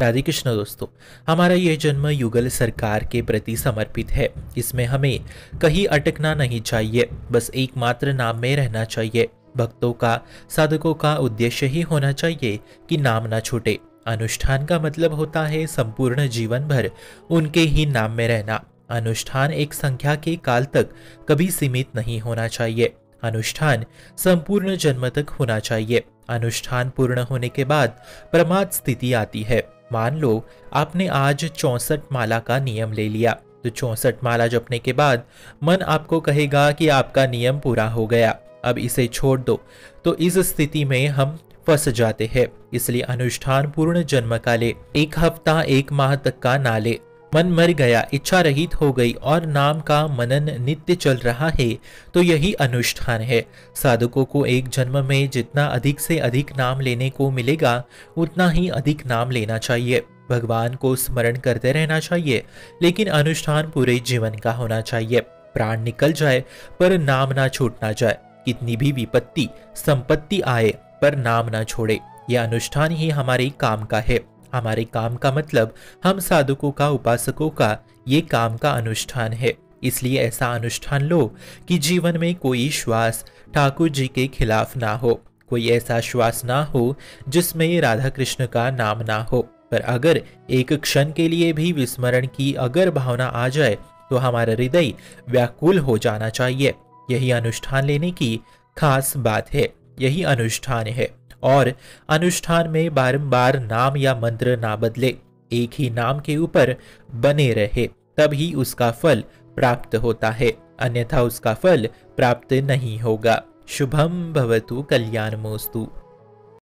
राधे कृष्ण दोस्तों। हमारा ये जन्म युगल सरकार के प्रति समर्पित है। इसमें हमें कहीं अटकना नहीं चाहिए, बस एकमात्र नाम में रहना चाहिए। भक्तों का, साधकों का उद्देश्य ही होना चाहिए कि नाम ना छूटे। अनुष्ठान का मतलब होता है संपूर्ण जीवन भर उनके ही नाम में रहना। अनुष्ठान एक संख्या के काल तक कभी सीमित नहीं होना चाहिए। अनुष्ठान संपूर्ण जन्म तक होना चाहिए। अनुष्ठान पूर्ण होने के बाद प्रमाद स्थिति आती है। मान लो आपने आज 64 माला का नियम ले लिया, तो 64 माला जपने के बाद मन आपको कहेगा कि आपका नियम पूरा हो गया, अब इसे छोड़ दो। तो इस स्थिति में हम फंस जाते हैं। इसलिए अनुष्ठान पूर्ण जन्म का ले, एक हफ्ता एक माह तक का ना ले। मन मर गया, इच्छा रहित हो गई और नाम का मनन नित्य चल रहा है, तो यही अनुष्ठान है। साधकों को एक जन्म में जितना अधिक से अधिक नाम लेने को मिलेगा, उतना ही अधिक नाम लेना चाहिए। भगवान को स्मरण करते रहना चाहिए, लेकिन अनुष्ठान पूरे जीवन का होना चाहिए। प्राण निकल जाए पर नाम ना छूटना जाए। कितनी भी विपत्ति संपत्ति आए पर नाम ना छोड़े। यह अनुष्ठान ही हमारे काम का है। हमारे काम का मतलब हम साधकों का, उपासकों का ये काम का अनुष्ठान है। इसलिए ऐसा अनुष्ठान लो कि जीवन में कोई श्वास ठाकुर जी के खिलाफ ना हो, कोई ऐसा श्वास ना हो जिसमें राधा कृष्ण का नाम ना हो। पर अगर एक क्षण के लिए भी विस्मरण की अगर भावना आ जाए तो हमारा हृदय व्याकुल हो जाना चाहिए। यही अनुष्ठान लेने की खास बात है, यही अनुष्ठान है। और अनुष्ठान में बारंबार नाम या मंत्र ना बदले, एक ही नाम के ऊपर बने रहे, तभी उसका फल प्राप्त होता है, अन्यथा उसका फल प्राप्त नहीं होगा। शुभम भवतु कल्याणमोस्तु।